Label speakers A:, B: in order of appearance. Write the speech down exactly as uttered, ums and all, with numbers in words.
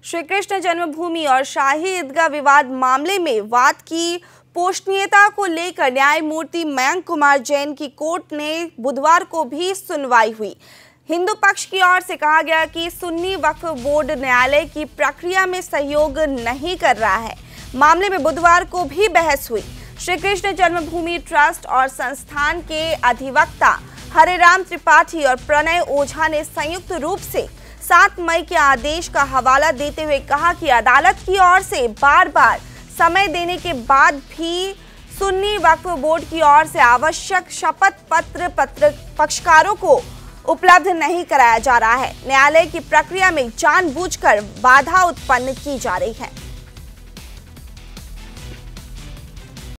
A: श्री कृष्ण जन्मभूमि और शाही ईदगाह विवाद मामले में वाद की पोषणीयता को लेकर न्यायमूर्ति मयंक कुमार जैन की कोर्ट ने बुधवार को भी सुनवाई हुई। हिंदू पक्ष की ओर से कहा गया कि सुन्नी वक्फ बोर्ड न्यायालय की प्रक्रिया में सहयोग नहीं कर रहा है। मामले में बुधवार को भी बहस हुई। श्री कृष्ण जन्मभूमि ट्रस्ट और संस्थान के अधिवक्ता हरेराम त्रिपाठी और प्रणय ओझा ने संयुक्त रूप से सात मई के आदेश का हवाला देते हुए कहा कि अदालत की ओर से बार बार समय देने के बाद भी सुन्नी वक्फ बोर्ड की ओर से आवश्यक शपथ पत्र पत्र पक्षकारों को उपलब्ध नहीं कराया जा रहा है। न्यायालय की प्रक्रिया में जानबूझकर बाधा उत्पन्न की जा रही है।